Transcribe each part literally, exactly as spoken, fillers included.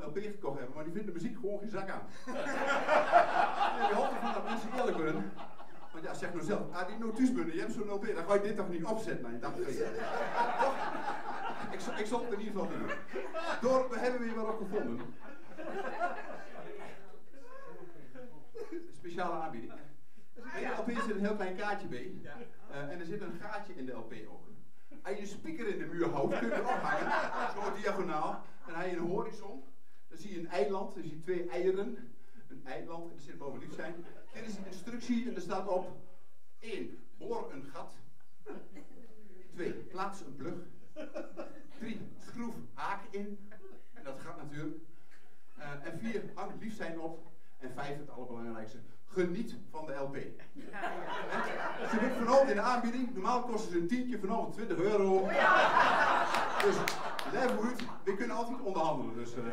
L P gekocht hebben, maar die vinden de muziek gewoon geen zak aan. Ja, je hoopt ervan dat mensen eerlijk worden. Want ja, zeg nou zelf, ah, die notuusbunnen, je hebt zo'n L P, dan ga je dit toch niet opzetten? Nou, je dacht, toch? Ik, ik zal het in ieder geval doen. Door, we hebben weer wat op gevonden. Een speciale aanbieding. In de L P zit een heel klein kaartje bij. Uh, en er zit een gaatje in de L P ook. Als je een speaker in de muur houdt, kun je erop hangen, zo diagonaal. Dan heb je een horizon. Dan zie je een eiland, dan zie je twee eieren. Een eiland, en er zit boven lief zijn. Dit is een instructie en er staat op één. Boor een gat. twee. Plaats een plug. drie. Schroef haak in. En dat gaat natuurlijk. Uh, en vier. Hang lief zijn op. En vijf, het allerbelangrijkste. Geniet van de L P. En ze wordt vanavond in de aanbieding. Normaal kosten ze een tientje, vanavond twintig euro. Dus blijf goed. We kunnen altijd onderhandelen. Dus, uh...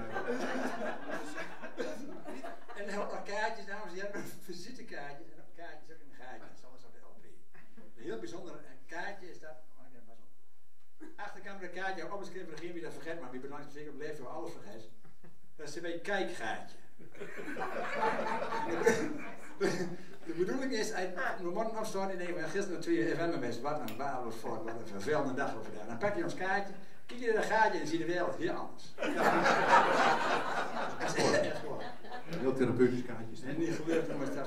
En dan ook kaartjes, dames en heren, visitekaartjes. En ook kaartjes ook in een gaatje. Dat is alles op de L P. Een heel bijzonder kaartje is dat. Achterkant van een kaartje, opgeschreven voor degene wie dat vergeet, maar wie belangrijk zeker op leeftijd alles vergeet. Dat is een beetje kijkgaatje. De bedoeling is, we moeten opstaan en denken, gisteren twee F M mensen, wat een waardeloos volk, wat een vervelende dag over daar. Dan pak je ons kaartje, kijk je naar dat gaatje en zie je de wereld heel anders. Dat is echt gewoon. Heel therapeutisch kaartjes. En niet gebeurd om het